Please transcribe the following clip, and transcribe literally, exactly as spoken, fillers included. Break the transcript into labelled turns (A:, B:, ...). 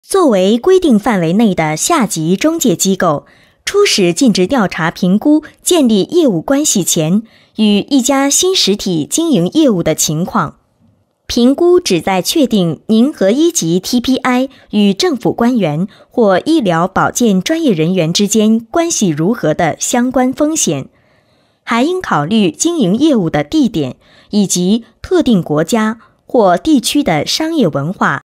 A: 作为规定范围内的下级中介机构，初始尽职调查评估建立业务关系前与一家新实体经营业务的情况。评估旨在确定您和一级 T P I 与政府官员或医疗保健专业人员之间关系如何的相关风险，还应考虑经营业务的地点以及特定国家或地区的商业文化